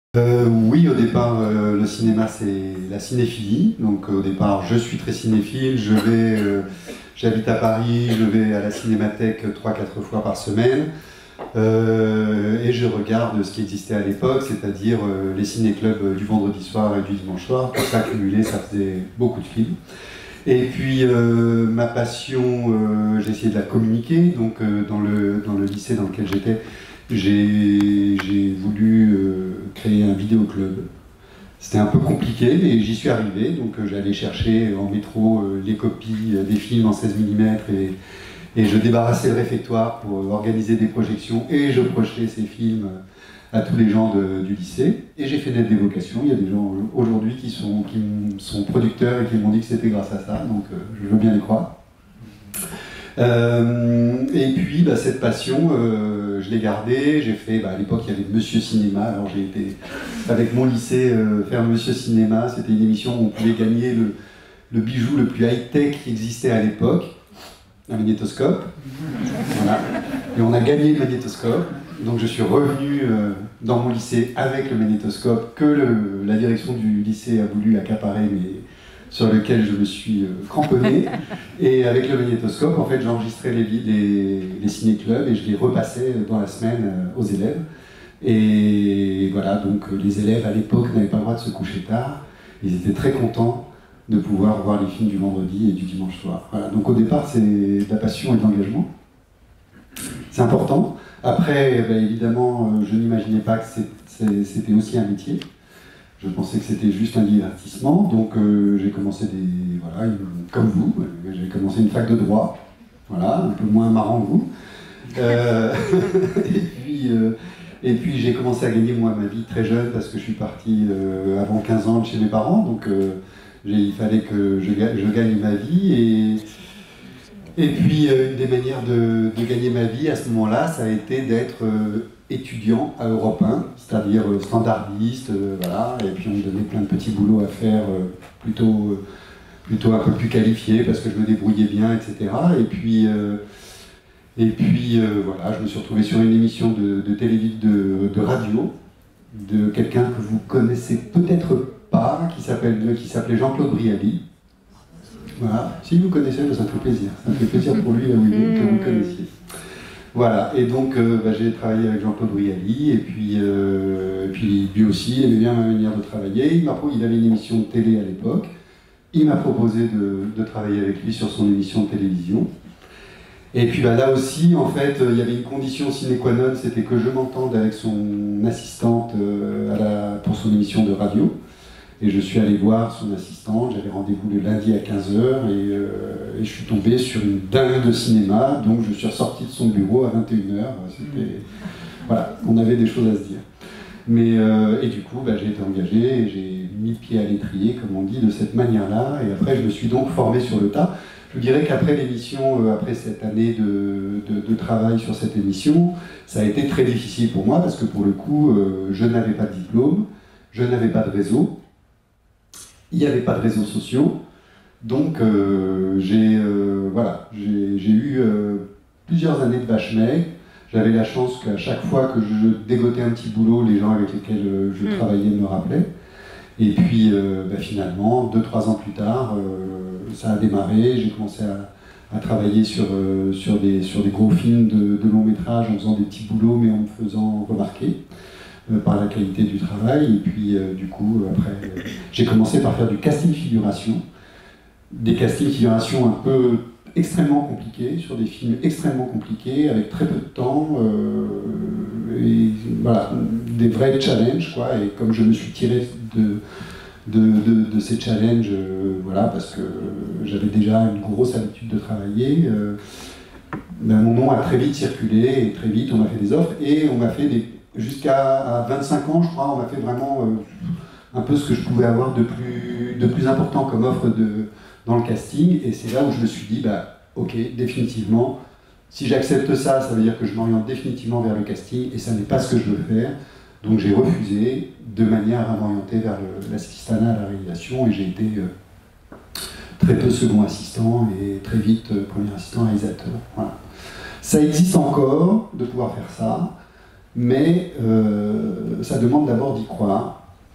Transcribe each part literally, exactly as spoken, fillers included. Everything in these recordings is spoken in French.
Euh, oui, au départ, euh, le cinéma, c'est la cinéphilie. Donc, au départ, je suis très cinéphile. Je vais, euh, j'habite à Paris, je vais à la Cinémathèque trois quatre fois par semaine. Euh, et je regarde ce qui existait à l'époque, c'est-à-dire euh, les ciné-clubs du vendredi soir et du dimanche soir. Tout ça cumulé, ça faisait beaucoup de films. Et puis, euh, ma passion, euh, j'ai essayé de la communiquer. Donc, euh, dans le, dans le lycée dans lequel j'étais, j'ai j'ai voulu euh, créer un vidéoclub. C'était un peu compliqué, mais j'y suis arrivé. Donc euh, j'allais chercher en métro euh, les copies euh, des films en seize millimètres et, et je débarrassais le réfectoire pour euh, organiser des projections et je projetais ces films euh, à tous les gens de, du lycée. Et j'ai fait naître des vocations. Il y a des gens euh, aujourd'hui qui sont, qui sont producteurs et qui m'ont dit que c'était grâce à ça. Donc euh, je veux bien les croire. Euh, et puis bah, cette passion, euh, je l'ai gardée. J'ai fait, bah, à l'époque il y avait Monsieur Cinéma, alors j'ai été avec mon lycée euh, faire Monsieur Cinéma. C'était une émission où on pouvait gagner le, le bijou le plus high-tech qui existait à l'époque, un magnétoscope. Voilà. Et on a gagné le magnétoscope. Donc je suis revenu euh, dans mon lycée avec le magnétoscope que le, la direction du lycée a voulu accaparer, mais sur lequel je me suis euh, cramponné. Et avec le magnétoscope, en fait, j'enregistrais les, les, les ciné-clubs et je les repassais dans la semaine euh, aux élèves. Et voilà, donc euh, les élèves à l'époque n'avaient pas le droit de se coucher tard. Ils étaient très contents de pouvoir voir les films du vendredi et du dimanche soir. Voilà, donc au départ, c'est de la passion et de l'engagement. C'est important. Après, ben, évidemment, euh, je n'imaginais pas que c'était aussi un métier. Je pensais que c'était juste un divertissement, donc euh, j'ai commencé des, voilà, une, comme vous, j'ai commencé une fac de droit, voilà, un peu moins marrant que vous. Euh, et puis, euh, et puis j'ai commencé à gagner moi ma vie très jeune parce que je suis parti euh, avant quinze ans de chez mes parents, donc euh, il fallait que je, je gagne ma vie. Et, et puis euh, une des manières de, de gagner ma vie à ce moment-là, ça a été d'être euh, étudiant à Europe un, c'est-à-dire euh, standardiste, euh, voilà, et puis on me donnait plein de petits boulots à faire, euh, plutôt, euh, plutôt un peu plus qualifiés parce que je me débrouillais bien, et cetera. Et puis, euh, et puis euh, voilà, je me suis retrouvé sur une émission de, de télé, de, de radio, de quelqu'un que vous connaissez peut-être pas, qui s'appelait Jean-Claude Brialy. Voilà, si vous connaissez, ça me fait plaisir. Ça me fait plaisir pour lui, là où il est, que vous le connaissiez. Voilà, et donc euh, bah, j'ai travaillé avec Jean-Claude Brialy, et puis, euh, et puis lui aussi aimait bien ma manière de travailler. Il, il avait une émission de télé à l'époque. Il m'a proposé de, de travailler avec lui sur son émission de télévision. Et puis bah, là aussi, en fait, il y avait une condition sine qua non, c'était que je m'entende avec son assistante euh, à la, pour son émission de radio. Et je suis allé voir son assistante, j'avais rendez-vous le lundi à quinze heures, et, euh, et je suis tombé sur une dingue de cinéma, donc je suis ressorti de son bureau à vingt et une heures. C'était... Voilà, on avait des choses à se dire. Mais, euh, et du coup, bah, j'ai été engagé, et j'ai mis le pied à l'étrier, comme on dit, de cette manière-là, et après je me suis donc formé sur le tas. Je vous dirais qu'après l'émission, euh, après cette année de, de, de travail sur cette émission, ça a été très difficile pour moi, parce que pour le coup, euh, je n'avais pas de diplôme, je n'avais pas de réseau, il n'y avait pas de réseaux sociaux, donc euh, j'ai euh, voilà, j'ai eu euh, plusieurs années de vache maigre. J'avais la chance qu'à chaque fois que je dégotais un petit boulot, les gens avec lesquels euh, je mmh. travaillais me rappelaient. Et puis euh, bah, finalement, deux, trois ans plus tard, euh, ça a démarré. J'ai commencé à, à travailler sur, euh, sur, des, sur des gros films de, de long métrage en faisant des petits boulots, mais en me faisant remarquer par la qualité du travail. Et puis euh, du coup après euh, j'ai commencé par faire du casting figuration, des castings figuration un peu extrêmement compliqués, sur des films extrêmement compliqués avec très peu de temps, euh, et voilà, des vrais challenges quoi. Et comme je me suis tiré de, de, de, de ces challenges, euh, voilà, parce que j'avais déjà une grosse habitude de travailler, euh, ben, mon nom a très vite circulé, et très vite on m'a fait des offres, et on m'a fait des jusqu'à vingt-cinq ans, je crois, on m'a fait vraiment euh, un peu ce que je pouvais avoir de plus, de plus important comme offre de, dans le casting. Et c'est là où je me suis dit, bah, ok, définitivement, si j'accepte ça, ça veut dire que je m'oriente définitivement vers le casting, et ça n'est pas ce que je veux faire. Donc j'ai refusé de manière à m'orienter vers l'assistanat à la réalisation, et j'ai été euh, très peu second assistant, et très vite euh, premier assistant réalisateur. Voilà. Ça existe encore, de pouvoir faire ça. Mais euh, ça ça demande d'abord d'y croire.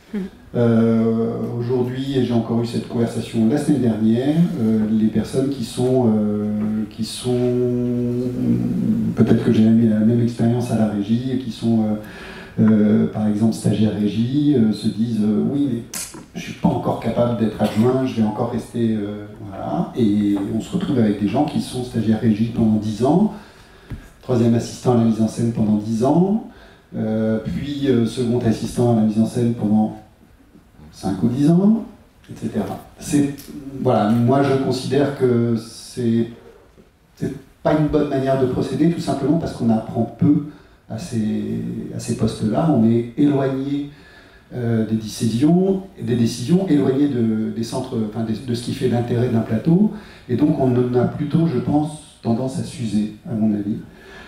Euh, Aujourd'hui, et j'ai encore eu cette conversation la semaine dernière, euh, les personnes qui sont, euh, qui sont peut-être que j'ai eu la même expérience à la régie, et qui sont euh, euh, par exemple stagiaires régie, euh, se disent euh, oui, mais je ne suis pas encore capable d'être adjoint, je vais encore rester. Euh, voilà. Et on se retrouve avec des gens qui sont stagiaires régie pendant dix ans, troisième assistant à la mise en scène pendant dix ans, euh, puis euh, second assistant à la mise en scène pendant cinq ou dix ans, et cetera. C'est, voilà, moi je considère que c'est, c'est pas une bonne manière de procéder, tout simplement parce qu'on apprend peu à ces, à ces postes-là, on est éloigné euh, des décisions, des décisions, éloigné de, des centres, enfin, de, de ce qui fait l'intérêt d'un plateau, et donc on en a plutôt, je pense, tendance à s'user, à mon avis.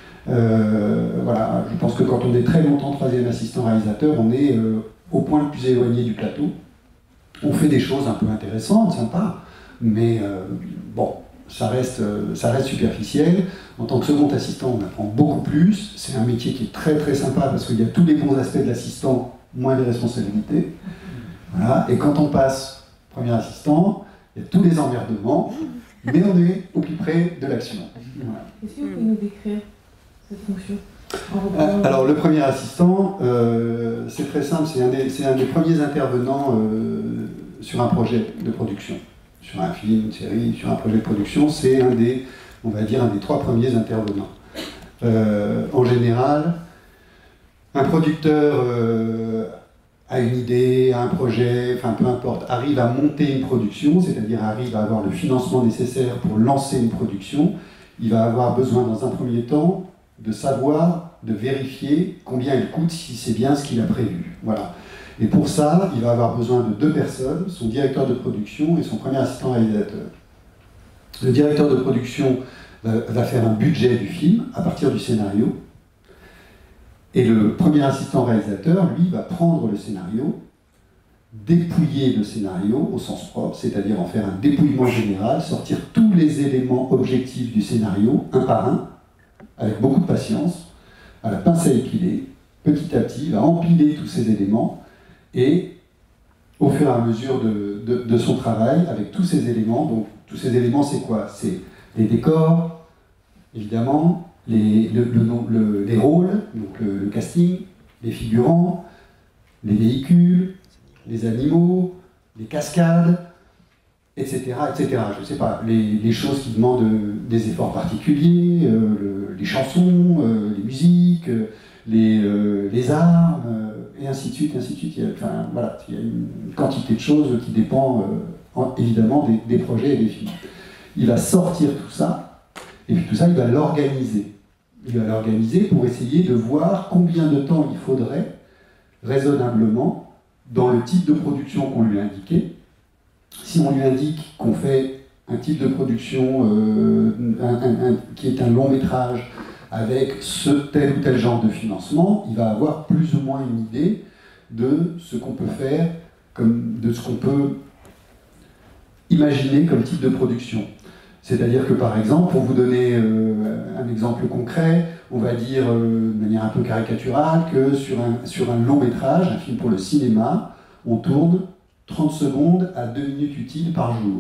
Euh, voilà, je pense que quand on est très longtemps troisième assistant réalisateur, on est euh, au point le plus éloigné du plateau. On fait des choses un peu intéressantes, sympas, mais euh, bon, ça reste, euh, ça reste superficiel. En tant que second assistant, on apprend beaucoup plus. C'est un métier qui est très très sympa parce qu'il y a tous les bons aspects de l'assistant, moins les responsabilités. Voilà. Et quand on passe premier assistant, il y a tous les emmerdements, mais on est au plus près de l'action. Voilà. Est-ce que vous pouvez nous décrire cette fonction ? Euh, alors le premier assistant, euh, c'est très simple, c'est un, un des premiers intervenants euh, sur un projet de production, sur un film, une série, sur un projet de production, c'est un des, on va dire, un des trois premiers intervenants. Euh, en général, un producteur euh, a une idée, a un projet, enfin peu importe, arrive à monter une production, c'est-à-dire arrive à avoir le financement nécessaire pour lancer une production, il va avoir besoin dans un premier temps de savoir, de vérifier combien il coûte si c'est bien ce qu'il a prévu. Voilà. Et pour ça, il va avoir besoin de deux personnes, son directeur de production et son premier assistant réalisateur. Le directeur de production va, va faire un budget du film à partir du scénario, et le premier assistant réalisateur, lui, va prendre le scénario, dépouiller le scénario au sens propre, c'est-à-dire en faire un dépouillement général, sortir tous les éléments objectifs du scénario, un par un, avec beaucoup de patience, à la pince à épiler, petit à petit, il va empiler tous ces éléments, et au fur et à mesure de, de, de son travail, avec tous ces éléments, donc tous ces éléments c'est quoi? C'est les décors, évidemment, les, le, le, le, les rôles, donc le, le casting, les figurants, les véhicules, les animaux, les cascades, et cetera, et cetera. Je ne sais pas, les, les choses qui demandent des efforts particuliers, euh, le, les chansons, euh, les musiques, les, euh, les armes, euh, et ainsi de suite, ainsi de suite. Il y a, enfin, voilà, il y a une quantité de choses qui dépend euh, en, évidemment des, des projets et des films. Il va sortir tout ça, et puis tout ça, il va l'organiser. Il va l'organiser pour essayer de voir combien de temps il faudrait, raisonnablement, dans le type de production qu'on lui a indiqué. Si on lui indique qu'on fait un type de production euh, un, un, un, qui est un long métrage avec ce tel ou tel genre de financement, il va avoir plus ou moins une idée de ce qu'on peut faire, comme, de ce qu'on peut imaginer comme type de production. C'est-à-dire que par exemple, pour vous donner euh, un exemple concret, on va dire euh, de manière un peu caricaturale que sur un, sur un long métrage, un film pour le cinéma, on tourne trente secondes à deux minutes utiles par jour.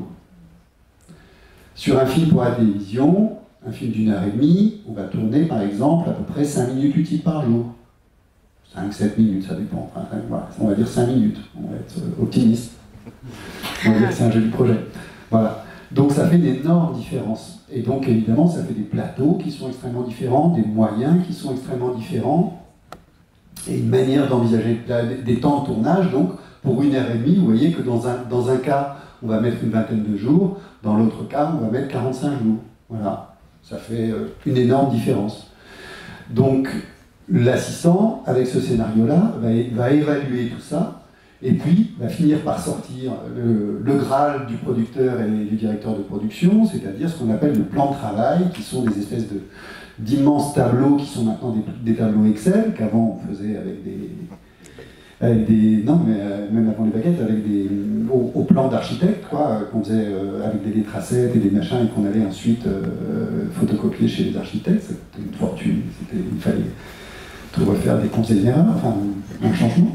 Sur un film pour la télévision, un film d'une heure et demie, on va tourner par exemple à peu près cinq minutes utiles par jour. cinq sept minutes, ça dépend. Enfin, voilà, on va dire cinq minutes, on va être optimiste. On va dire que c'est un joli projet. Voilà. Donc ça fait d'énormes différences. Et donc évidemment, ça fait des plateaux qui sont extrêmement différents, des moyens qui sont extrêmement différents, et une manière d'envisager des temps de tournage. Donc pour une heure et demie, vous voyez que dans un, dans un cas, on va mettre une vingtaine de jours, dans l'autre cas, on va mettre quarante-cinq jours. Voilà, ça fait une énorme différence. Donc l'assistant, avec ce scénario-là, va, va évaluer tout ça, et puis va finir par sortir le, le Graal du producteur et du directeur de production, c'est-à-dire ce qu'on appelle le plan de travail, qui sont des espèces de, d'immenses tableaux qui sont maintenant des, des tableaux Excel, qu'avant on faisait avec des... Avec des non, mais euh, même avant les baguettes, avec des... au, au plan d'architecte, quoi, qu'on faisait euh, avec des lettracettes et des machins, et qu'on allait ensuite euh, photocopier chez les architectes. C'était une fortune, c'était, il fallait tout refaire des conseils d'erreur, enfin, un changement.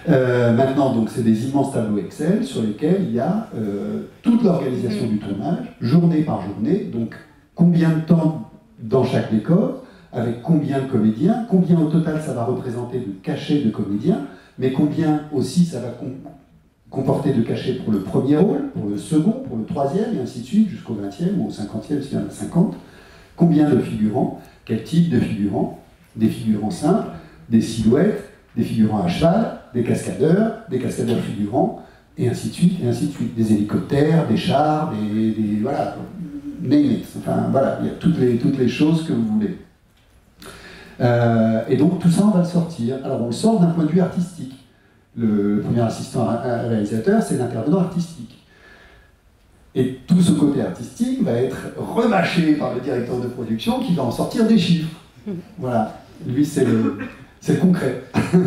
Euh, maintenant, donc, c'est des immenses tableaux Excel sur lesquels il y a euh, toute l'organisation du tournage, journée par journée, donc combien de temps dans chaque décor, avec combien de comédiens, combien au total ça va représenter de cachets de comédiens, mais combien aussi ça va com comporter de cachets pour le premier rôle, pour le second, pour le troisième, et ainsi de suite, jusqu'au vingtième ou au cinquantième, s'il y en a cinquante. Combien de figurants, quel type de figurants, des figurants simples, des silhouettes, des figurants à cheval, des cascadeurs, des cascadeurs figurants, et ainsi de suite, et ainsi de suite. Des hélicoptères, des chars, des... des voilà, name it. Enfin, voilà, il y a toutes les, toutes les choses que vous voulez. Euh, et donc, tout ça, on va le sortir. Alors, on le sort d'un point de vue artistique. Le premier assistant réalisateur, c'est l'intervenant artistique. Et tout ce côté artistique va être remâché par le directeur de production qui va en sortir des chiffres. Voilà. Lui, c'est le, c'est le concret.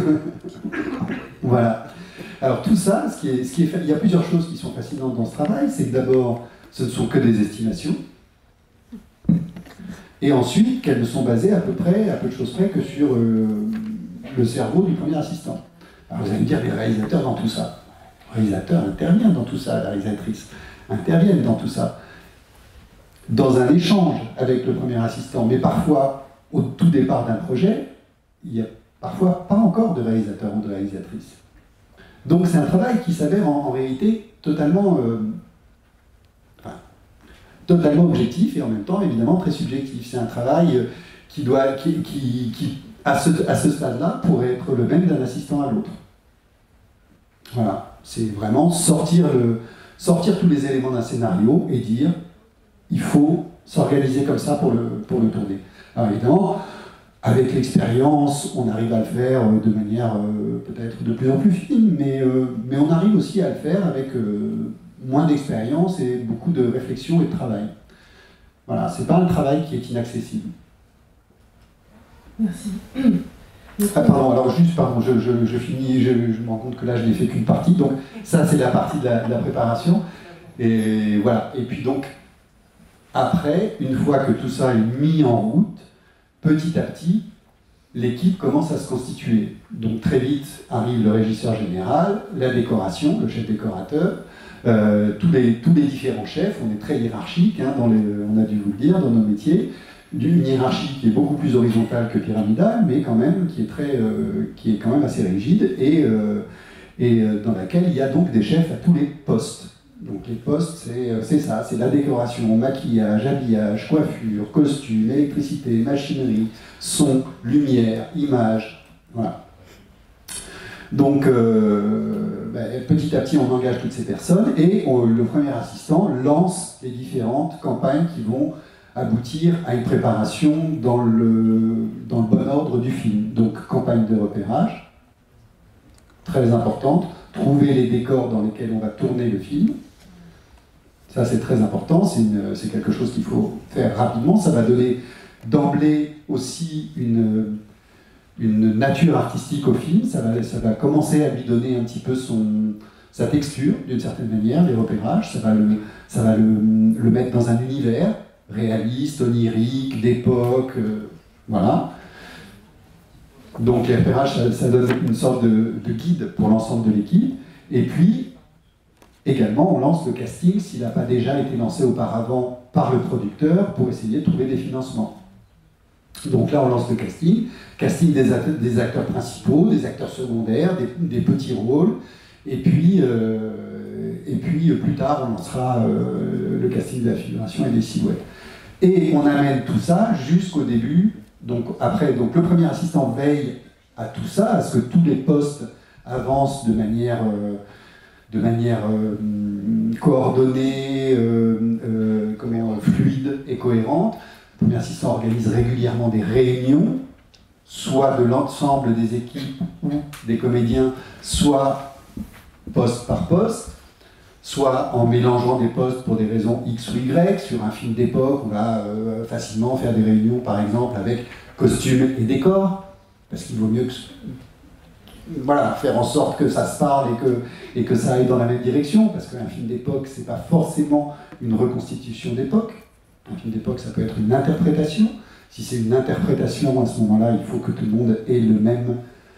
Voilà. Alors tout ça, ce qui est, ce qui est fait, il y a plusieurs choses qui sont fascinantes dans ce travail. C'est que d'abord, ce ne sont que des estimations. Et ensuite, qu'elles ne sont basées à peu près, à peu de choses près, que sur euh, le cerveau du premier assistant. Alors vous allez me dire, les réalisateurs dans tout ça. Le réalisateur intervient dans tout ça, la réalisatrice interviennent dans tout ça. Dans un échange avec le premier assistant, mais parfois, au tout départ d'un projet, il n'y a parfois pas encore de réalisateur ou de réalisatrice. Donc c'est un travail qui s'avère en, en réalité totalement, euh, enfin, totalement objectif et en même temps évidemment très subjectif. C'est un travail qui, doit, qui, qui, qui à ce, à ce stade-là, pourrait être le même d'un assistant à l'autre. Voilà, c'est vraiment sortir, le, sortir tous les éléments d'un scénario et dire il faut s'organiser comme ça pour le, pour le tourner. Alors évidemment, avec l'expérience, on arrive à le faire de manière euh, peut-être de plus en plus fine, mais, euh, mais on arrive aussi à le faire avec euh, moins d'expérience et beaucoup de réflexion et de travail. Voilà, c'est pas un travail qui est inaccessible. Merci. Ah pardon, alors juste, pardon, je, je, je finis, je, je me rends compte que là je n'ai fait qu'une partie, donc ça c'est la partie de la, de la préparation, et voilà, et puis donc, après, une fois que tout ça est mis en route, petit à petit, l'équipe commence à se constituer. Donc très vite arrive le régisseur général, la décoration, le chef décorateur, euh, tous, les, tous les différents chefs, on est très hiérarchique, hein, dans les, on a dû vous le dire, dans nos métiers, d'une hiérarchie qui est beaucoup plus horizontale que pyramidale, mais quand même qui est, très, euh, qui est quand même assez rigide, et, euh, et dans laquelle il y a donc des chefs à tous les postes. Donc les postes, c'est ça, c'est la décoration, maquillage, habillage, coiffure, costume, électricité, machinerie, son, lumière, image, voilà. Donc euh, ben, petit à petit on engage toutes ces personnes et on, le premier assistant lance les différentes campagnes qui vont aboutir à une préparation dans le, dans le bon ordre du film. Donc campagne de repérage, très importante, trouver les décors dans lesquels on va tourner le film. Ça, c'est très important, c'est quelque chose qu'il faut faire rapidement. Ça va donner d'emblée aussi une, une nature artistique au film. Ça va, ça va commencer à lui donner un petit peu son, sa texture, d'une certaine manière, les repérages. Ça va, le, ça va le, le mettre dans un univers réaliste, onirique, d'époque, euh, voilà. Donc les repérages, ça, ça donne une sorte de, de guide pour l'ensemble de l'équipe. Et puis, également, on lance le casting s'il n'a pas déjà été lancé auparavant par le producteur pour essayer de trouver des financements. Donc là, on lance le casting, casting des, act des acteurs principaux, des acteurs secondaires, des, des petits rôles, et puis, euh, et puis plus tard, on lancera euh, le casting de la figuration et des silhouettes. Et on amène tout ça jusqu'au début. Donc après, donc le premier assistant veille à tout ça, à ce que tous les postes avancent de manière euh, de manière euh, coordonnée, euh, euh, comment, fluide et cohérente. Le premier assistant organise régulièrement des réunions, soit de l'ensemble des équipes ou des comédiens, soit poste par poste, soit en mélangeant des postes pour des raisons X ou Y. Sur un film d'époque, on va euh, facilement faire des réunions, par exemple, avec costumes et décors, parce qu'il vaut mieux que... Voilà, faire en sorte que ça se parle et que, et que ça aille dans la même direction, parce qu'un film d'époque, c'est pas forcément une reconstitution d'époque. Un film d'époque, ça peut être une interprétation. Si c'est une interprétation, à ce moment-là, il faut que tout le monde ait le même,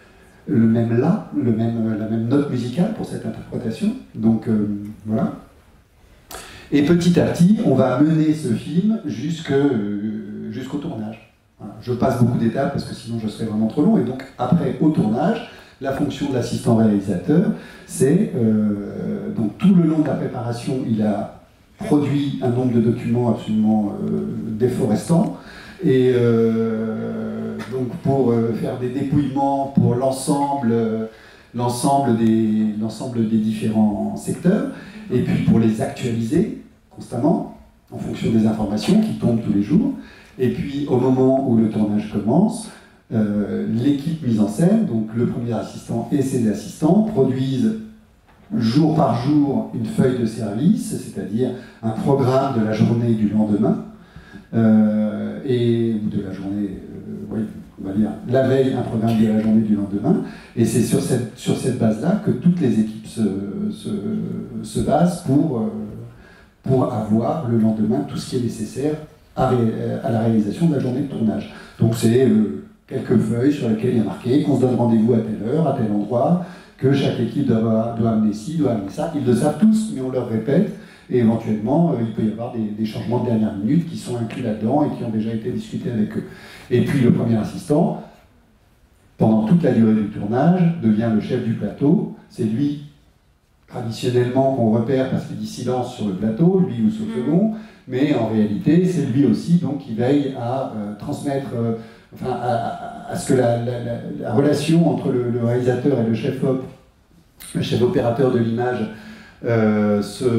le même la, le même, la même note musicale pour cette interprétation. Donc euh, voilà. Et petit à petit, on va mener ce film jusque, euh, jusqu'au tournage. Voilà. Je passe beaucoup d'étapes parce que sinon je serais vraiment trop long. Et donc après, au tournage, la fonction de l'assistant réalisateur, c'est euh, donc tout le long de la préparation, il a produit un nombre de documents absolument euh, déforestants. Et euh, donc pour euh, faire des dépouillements pour l'ensemble, euh, l'ensemble des, l'ensemble des différents secteurs, et puis pour les actualiser constamment en fonction des informations qui tombent tous les jours. Et puis au moment où le tournage commence, euh, l'équipe mise en scène, donc le premier assistant et ses assistants, produisent jour par jour une feuille de service, c'est-à-dire un programme de la journée du lendemain, euh, et ou de la journée, euh, oui, on va dire la veille, un programme de la journée du lendemain, et c'est sur cette, sur cette base-là que toutes les équipes se, se, se basent pour, euh, pour avoir le lendemain tout ce qui est nécessaire à, ré, à la réalisation de la journée de tournage. Donc c'est euh, quelques feuilles sur lesquelles il y a marqué qu'on se donne rendez-vous à telle heure, à tel endroit, que chaque équipe doit, doit amener ci, doit amener ça. Ils le savent tous, mais on leur répète, et éventuellement, euh, il peut y avoir des, des changements de dernière minute qui sont inclus là-dedans et qui ont déjà été discutés avec eux. Et puis le premier assistant, pendant toute la durée du tournage, devient le chef du plateau. C'est lui, traditionnellement, qu'on repère parce qu'il dit silence sur le plateau, lui ou son second, mais en réalité, c'est lui aussi donc, qui veille à euh, transmettre... Euh, Enfin, à, à ce que la, la, la, la relation entre le, le réalisateur et le chef op, le chef opérateur de l'image, euh,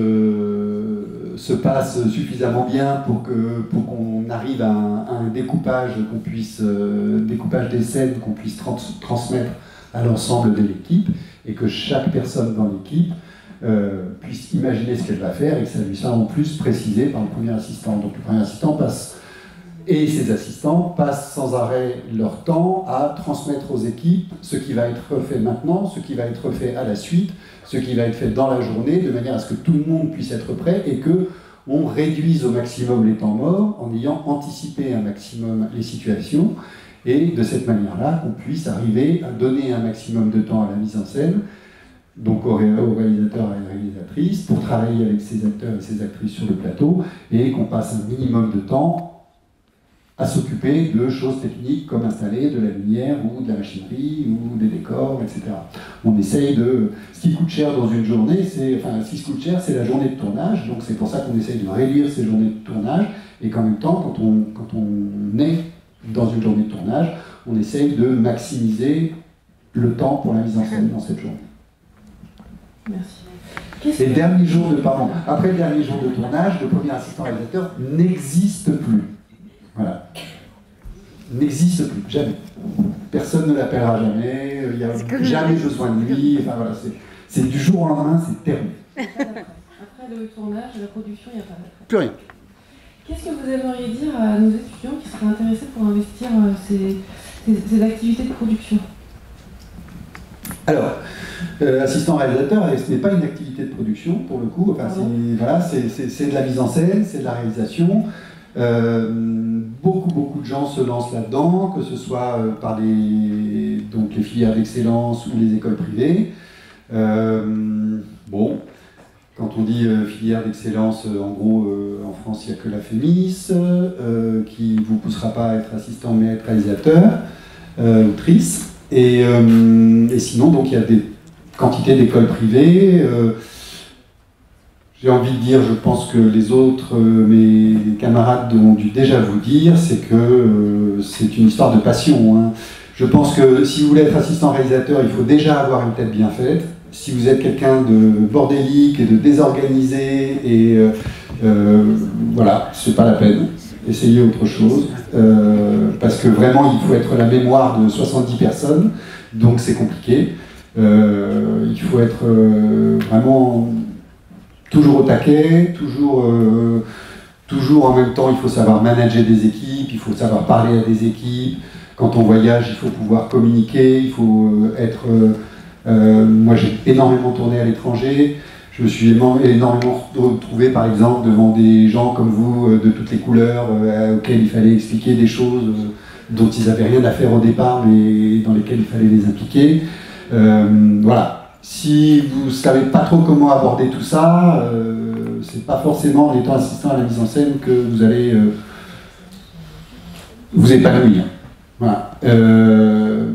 se, se passe suffisamment bien pour que pour qu'on arrive à un, à un découpage, qu'on puisse euh, découpage des scènes qu'on puisse trans, transmettre à l'ensemble de l'équipe, et que chaque personne dans l'équipe euh, puisse imaginer ce qu'elle va faire et que ça lui soit en plus précisé par le premier assistant. Donc le premier assistant passe et ses assistants passent sans arrêt leur temps à transmettre aux équipes ce qui va être fait maintenant, ce qui va être fait à la suite, ce qui va être fait dans la journée, de manière à ce que tout le monde puisse être prêt et qu'on réduise au maximum les temps morts en ayant anticipé un maximum les situations, et de cette manière-là, qu'on puisse arriver à donner un maximum de temps à la mise en scène, donc au, ré au réalisateur et à la réalisatrice, pour travailler avec ses acteurs et ses actrices sur le plateau, et qu'on passe un minimum de temps à s'occuper de choses techniques comme installer de la lumière ou de la machinerie ou des décors, et cetera. On essaye de... Ce qui coûte cher dans une journée, c'est... Enfin, ce qui coûte cher, c'est la journée de tournage, donc c'est pour ça qu'on essaye de réduire ces journées de tournage, et qu'en même temps, quand on, quand on est dans une journée de tournage, on essaye de maximiser le temps pour la mise en scène dans cette journée. Merci. Et le dernier jour de... Pardon, après le dernier jour de tournage, le premier assistant réalisateur n'existe plus. Voilà. N'existe plus, jamais. Personne ne l'appellera jamais, il n'y a jamais besoin de lui, enfin voilà, c'est du jour au lendemain, c'est terrible. Après le tournage, la production, il n'y a pas d'après. Plus rien. Qu'est-ce que vous aimeriez dire à nos étudiants qui seraient intéressés pour investir ces, ces, ces activités de production? Alors, euh, assistant réalisateur, ce n'est pas une activité de production pour le coup, enfin, c'est voilà, c'est de la mise en scène, c'est de la réalisation. Euh, beaucoup beaucoup de gens se lancent là-dedans, que ce soit euh, par les, donc les filières d'excellence ou les écoles privées. Euh, bon, quand on dit euh, filière d'excellence, euh, en gros, euh, en France, il n'y a que la FEMIS, euh, qui ne vous poussera pas à être assistant, mais à être réalisateur, euh, autrice. Et, euh, et sinon, donc, il y a des quantités d'écoles privées. Euh, J'ai envie de dire, je pense que les autres, euh, mes camarades ont dû déjà vous dire, c'est que euh, c'est une histoire de passion. Hein. Je pense que si vous voulez être assistant réalisateur, il faut déjà avoir une tête bien faite. Si vous êtes quelqu'un de bordélique et de désorganisé, et euh, euh, voilà, c'est pas la peine. Essayez autre chose. Euh, parce que vraiment, il faut être la mémoire de soixante-dix personnes, donc c'est compliqué. Euh, il faut être euh, vraiment... toujours au taquet, toujours, euh, toujours en même temps, il faut savoir manager des équipes, il faut savoir parler à des équipes. Quand on voyage, il faut pouvoir communiquer, il faut euh, être... Euh, euh, moi, j'ai énormément tourné à l'étranger. Je me suis énormément retrouvé, par exemple, devant des gens comme vous, euh, de toutes les couleurs, euh, auxquels il fallait expliquer des choses. dont ils n'avaient rien à faire au départ, mais dans lesquels il fallait les impliquer. Euh, voilà. Si vous ne savez pas trop comment aborder tout ça, euh, c'est pas forcément en étant assistant à la mise en scène que vous allez euh, vous épanouir. Voilà. Euh,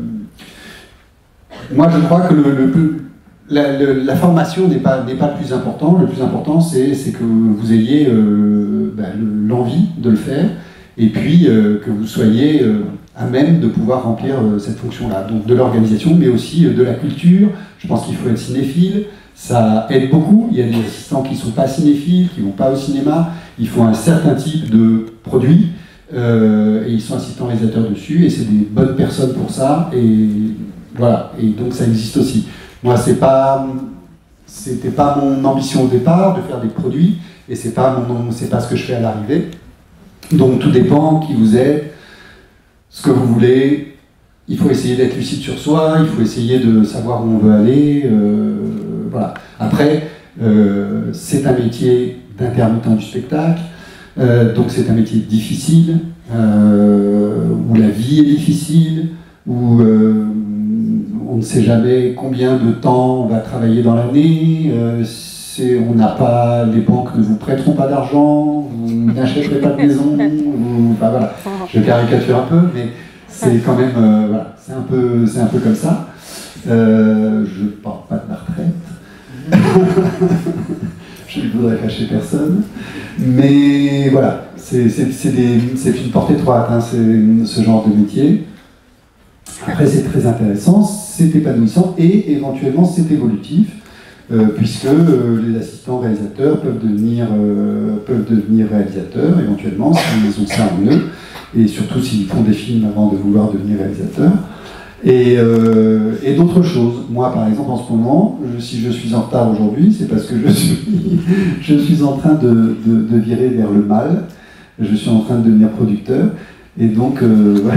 moi, je crois que le, le, la, le, la formation n'est pas, n'est pas le plus important. Le plus important, c'est que vous ayez euh, ben, l'envie de le faire, et puis euh, que vous soyez euh, à même de pouvoir remplir euh, cette fonction-là. Donc de l'organisation, mais aussi euh, de la culture. Je pense qu'il faut être cinéphile. Ça aide beaucoup. Il y a des assistants qui ne sont pas cinéphiles, qui ne vont pas au cinéma. Il faut un certain type de produit. Euh, et ils sont assistants réalisateurs dessus, et c'est des bonnes personnes pour ça. Et voilà. Et donc ça existe aussi. Moi, c'est pas, c'était pas mon ambition au départ de faire des produits, et c'est pas mon, c'est pas ce que je fais à l'arrivée. Donc tout dépend qui vous êtes, ce que vous voulez. Il faut essayer d'être lucide sur soi, il faut essayer de savoir où on veut aller. Euh, voilà. Après, euh, c'est un métier d'intermittent du spectacle, euh, donc c'est un métier difficile, euh, où la vie est difficile, où euh, on ne sait jamais combien de temps on va travailler dans l'année. Euh, on n'a pas, les banques ne vous prêteront pas d'argent, vous n'achèterez pas de maison. Vous, enfin, voilà. Je caricature un peu, mais c'est quand même, euh, voilà, c'est un peu, c'est un peu comme ça. Euh, je ne parle pas de ma retraite. Je ne voudrais fâcher personne. Mais voilà, c'est une portée étroite, hein, ce genre de métier. Après, c'est très intéressant, c'est épanouissant et éventuellement c'est évolutif, euh, puisque euh, les assistants réalisateurs peuvent devenir, euh, peuvent devenir réalisateurs éventuellement, s'ils ont ça en eux, et surtout s'ils font des films avant de vouloir devenir réalisateurs. Et, euh, et d'autres choses. Moi, par exemple, en ce moment, je, si je suis en retard aujourd'hui, c'est parce que je suis, je suis en train de, de, de virer vers le mal. Je suis en train de devenir producteur. Et donc, euh, voilà.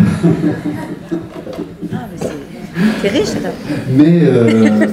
Ah, mais c'est riche, là. Mais, euh,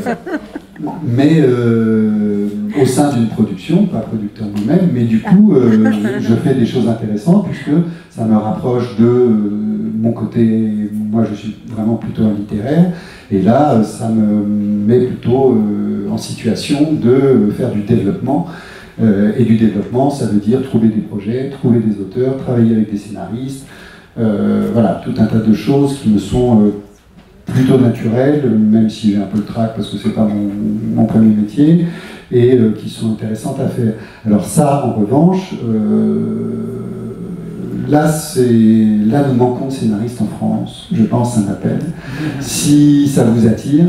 mais euh, au sein d'une production, pas producteur moi-même, mais du coup, euh, je fais des choses intéressantes puisque ça me rapproche de euh, mon côté. Moi, je suis vraiment plutôt un littéraire, et là, ça me met plutôt euh, en situation de faire du développement. Euh, et du développement, ça veut dire trouver des projets, trouver des auteurs, travailler avec des scénaristes. Euh, voilà, tout un tas de choses qui me sont euh, plutôt naturelles, même si j'ai un peu le trac parce que c'est pas mon, mon premier métier, et euh, qui sont intéressantes à faire. Alors ça, en revanche, euh, là, là, nous manquons de scénaristes en France. Je pense, ça m'appelle. Si ça vous attire,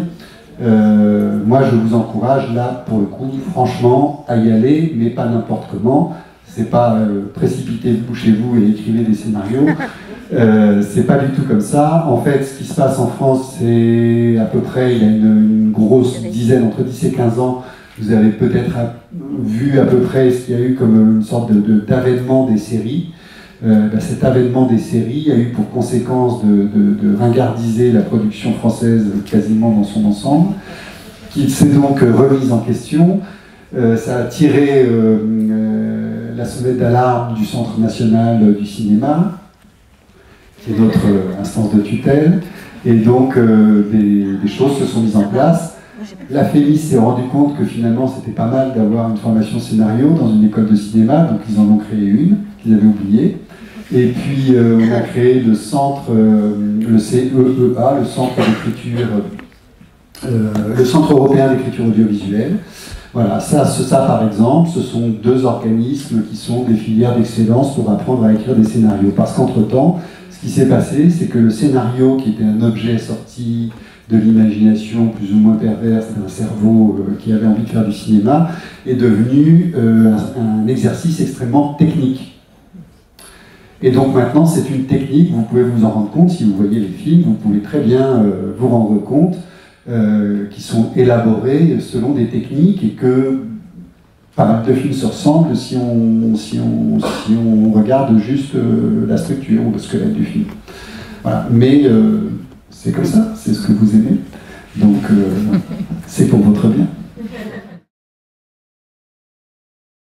euh, moi, je vous encourage, là, pour le coup, franchement, à y aller, mais pas n'importe comment. C'est pas euh, précipitez-vous chez vous et écrivez des scénarios. Euh, c'est pas du tout comme ça. En fait, ce qui se passe en France, c'est à peu près, il y a une, une grosse dizaine, entre dix et quinze ans, vous avez peut-être vu à peu près ce qu'il y a eu comme une sorte de, de, d'avènement des séries. Euh, bah, cet avènement des séries a eu pour conséquence de, de, de ringardiser la production française quasiment dans son ensemble, qui s'est donc remise en question. Euh, ça a tiré euh, euh, la sonnette d'alarme du Centre national du cinéma, qui est notre euh, instance de tutelle, et donc euh, des, des choses se sont mises en place. La Fémis s'est rendu compte que finalement c'était pas mal d'avoir une formation scénario dans une école de cinéma, donc ils en ont créé une, qu'ils avaient oubliée. Et puis euh, on a créé le centre, euh, le C E E A, le centre d'écriture, euh, le Centre européen d'écriture audiovisuelle. Voilà, ça, ce, ça par exemple, ce sont deux organismes qui sont des filières d'excellence pour apprendre à écrire des scénarios. Parce qu'entre-temps, ce qui s'est passé, c'est que le scénario, qui était un objet sorti de l'imagination plus ou moins perverse d'un cerveau euh, qui avait envie de faire du cinéma, est devenu euh, un, un exercice extrêmement technique. Et donc maintenant, c'est une technique, vous pouvez vous en rendre compte, si vous voyez les films, vous pouvez très bien euh, vous rendre compte euh, qui sont élaborés selon des techniques, et que pas mal de films se ressemblent si on, si on, si on regarde juste euh, la structure ou le squelette du film. Voilà. Mais euh, c'est comme ça, c'est ce que vous aimez, donc euh, c'est pour votre bien.